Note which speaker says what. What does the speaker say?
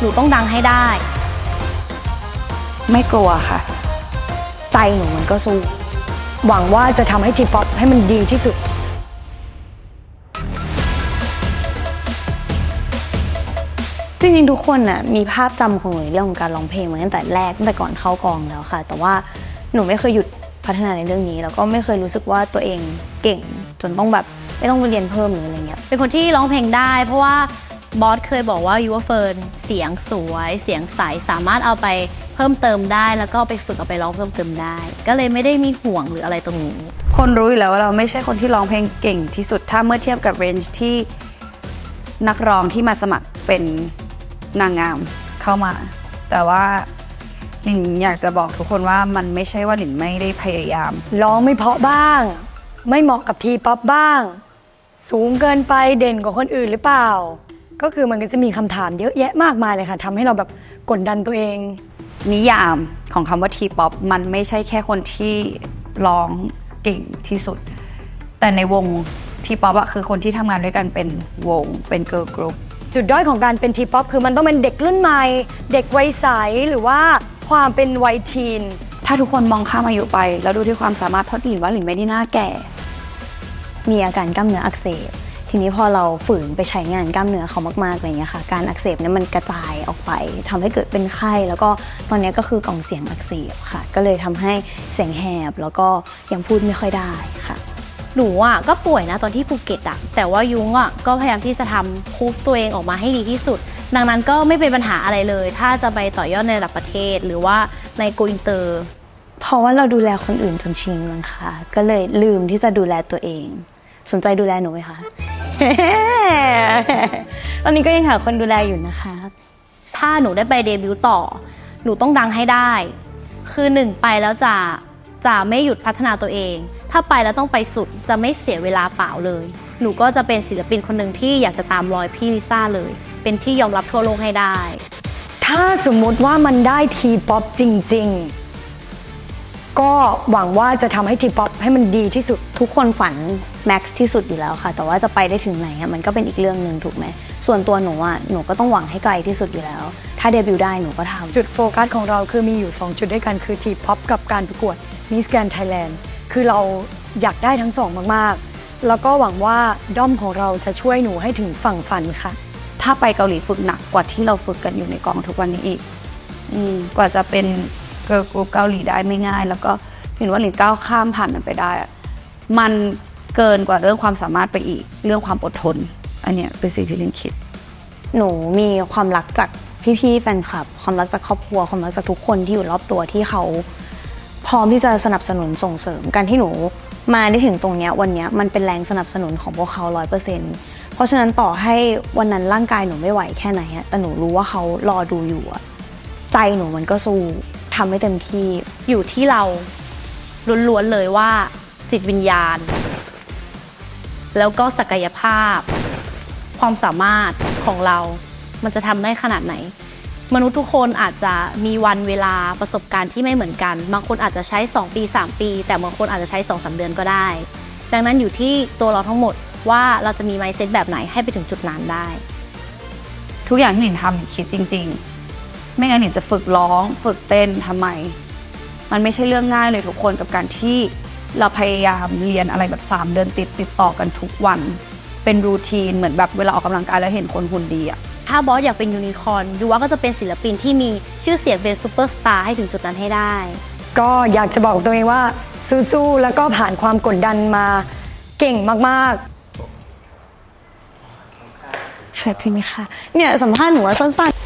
Speaker 1: นูต้องดังให้ได้
Speaker 2: ไม่กลัวค่ะใจหนูมันก็สู้
Speaker 3: หวังว่าจะทำให้ทีป๊อปให้มันดีที่สุด
Speaker 2: จริงๆทุกคนน่ะมีภาพจำของหนูในเรื่องของการร้องเพลงมาตั้งแต่แรกตั้งแต่ก่อนเข้ากองแล้วค่ะแต่ว่าหนูไม่เคยหยุดพัฒนาในเรื่องนี้แล้วก็ไม่เคยรู้สึกว่าตัวเองเก่งจนต้องแบบไม่ต้องไปเรียนเพิ่มหรืออะไรเงี้ย
Speaker 1: เป็นคนที่ร้องเพลงได้เพราะว่าบอสเคยบอกว่ายูว่าเฟิร์นเสียงสวยเสียงใสสามารถเอาไปเพิ่มเติมได้แล้วก็ไปฝึกเอาไปร้องเพิ่มเติมได้ก็เลยไม่ได้มีห่วงหรืออะไรตรงนี้
Speaker 2: คนรู้อยู่แล้วว่าเราไม่ใช่คนที่ร้องเพลงเก่งที่สุดถ้าเมื่อเทียบกับเรนจ์ที่นักร้องที่มาสมัครเป็นนางงามเข้ามาแต่ว่าหลินอยากจะบอกทุกคนว่ามันไม่ใช่ว่าหลินไม่ได้พยายาม
Speaker 3: ร้องไม่เพราะบ้างไม่เหมาะกับทีป๊อปบ้างสูงเกินไปเด่นกว่าคนอื่นหรือเปล่าก็คือมันก็จะมีคำถามเยอะแยะมากมายเลยค่ะทำให้เราแบบกดดันตัวเอง
Speaker 2: นิยามของคำว่าทีป๊อปมันไม่ใช่แค่คนที่ร้องเก่งที่สุดแต่ในวงทีป๊อปอะคือคนที่ทำงานด้วยกันเป็นวงเป็นเกิร์ลกรุ๊ป
Speaker 3: จุดด้อยของการเป็นทีป๊อปคือมันต้องเป็นเด็กรุ่นใหม่เด็กวัยใสหรือว่าความเป็นวัยทีน
Speaker 2: ถ้าทุกคนมองข้ามอายุไปแล้วดูที่ความสามารถเพราะหลินว่าหลินไม่ได้หน้าแก่
Speaker 1: มีอาการกล้ามเนื้ออักเสบทีนี้พอเราฝืนไปใช้งานกล้ามเนื้อเขามากๆอะไรเงี้ยค่ะการอักเสบเนี่ยมันกระจายออกไปทำให้เกิดเป็นไข้แล้วก็ตอนนี้ก็คือกล่องเสียงอักเสบค่ะก็เลยทำให้เสียงแหบแล้วก็ยังพูดไม่ค่อยได้ค่ะหนูอ่ะก็ป่วยนะตอนที่ภูเก็ตอ่ะแต่ว่ายุ้งอ่ะก็พยายามที่จะทำพูฟตัวเองออกมาให้ดีที่สุดดังนั้นก็ไม่เป็นปัญหาอะไรเลยถ้าจะไปต่อยอดในระดับประเทศหรือว่าในโกอินเตอร์เพราะว่าเราดูแลคนอื่นจนชินมั้งค่ะก็เลยลืมที่จะดูแลตัวเองสนใจดูแลหนูไหมคะตอนนี้ก็ยังหาคนดูแลอยู่นะคะถ้าหนูได้ไปเดบิวต์ต่อหนูต้องดังให้ได้คือหนึ่งไปแล้วจะไม่หยุดพัฒนาตัวเองถ้าไปแล้วต้องไปสุดจะไม่เสียเวลาเปล่าเลยหนูก็จะเป็นศิลปินคนหนึ่งที่อยากจะตามรอยพี่ลิซ่าเลยเป็นที่ยอมรับทั่วโลกให้ได้
Speaker 3: ถ้าสมมุติว่ามันได้ทีป๊อปจริงๆก็หวังว่าจะทำให้ทีป๊อปให้มันดีที่สุด
Speaker 1: ทุกคนฝันแม็กซ์ที่สุดอยู่แล้วค่ะแต่ว่าจะไปได้ถึงไหนมันก็เป็นอีกเรื่องหนึ่งถูกไหมส่วนตัวหนูหนูก็ต้องหวังให้ไกลที่สุดอยู่แล้วถ้าเดบิวต์ได้หนูก็ทำ
Speaker 3: จุดโฟกัสของเราคือมีอยู่2จุดด้วยกันคือทีป๊อปกับการประกวดมิสแกรนด์ไทยแลนด์คือเราอยากได้ทั้งสองมากๆแล้วก็หวังว่าด้อมของเราจะช่วยหนูให้ถึงฝั่งฝันค่ะ
Speaker 2: ถ้าไปเกาหลีฝึกหนักกว่าที่เราฝึกกันอยู่ในกองทุกวันนี้อีกกว่าจะเป็นเกิร์ลกรุ๊ปเกาหลีได้ไม่ง่ายแล้วก็เห็นว่าหลินก้าวข้ามผ่านมันไปได้มันเกินกว่าเรื่องความสามารถไปอีกเรื่องความอดทนอันเนี้ยเป็นสิ่งที่หลินคิด
Speaker 1: หนูมีความรักจากพี่ๆแฟนคลับความรักจากครอบครัวความรักจากทุกคนที่อยู่รอบตัวที่เขาพร้อมที่จะสนับสนุนส่งเสริมการที่หนูมาได้ถึงตรงนี้วันนี้มันเป็นแรงสนับสนุนของพวกเขา 100%เพราะฉะนั้นต่อให้วันนั้นร่างกายหนูไม่ไหวแค่ไหนแต่หนูรู้ว่าเขารอดูอยู่ใจหนูมันก็สู้ทำให้เต็มที่อยู่ที่เราล้วนๆเลยว่าจิตวิญญาณแล้วก็ศักยภาพความสามารถของเรามันจะทำได้ขนาดไหนมนุษย์ทุกคนอาจจะมีวันเวลาประสบการณ์ที่ไม่เหมือนกันบางคนอาจจะใช้2 ปี 3 ปีแต่บางคนอาจจะใช้ 2-3 เดือนก็ได้ดังนั้นอยู่ที่ตัวเราทั้งหมดว่าเราจะมี mindset แบบไหนให้ไปถึงจุดนั้นได้
Speaker 2: ทุกอย่างที่หลินทำหลินคิดจริงๆไม่งั้นหลินจะฝึกร้องฝึกเต้นทำไมมันไม่ใช่เรื่องง่ายเลยทุกคนกับการที่เราพยายามเรียนอะไรแบบ3 เดือนติดต่อกันทุกวันเป็นรูทีนเหมือนแบบเวลาออกกำลังกายแล้วเห็นคนหุ่นดี
Speaker 1: ถ้าบอสอยากเป็นยูนิคอร์นยูว่าก็จะเป็นศิลปินที่มีชื่อเสียงเป็นซูเปอร์สตาร์ให้ถึงจุดนั้นให้ได้
Speaker 3: ก็อยากจะบอกตัวเองว่าสู้ๆแล้วก็ผ่านความกดดันมาเก่งมาก
Speaker 1: ๆใช่พี่ไหมคะเนี่ยสัมภาษณ์หนูว่าสั้นๆ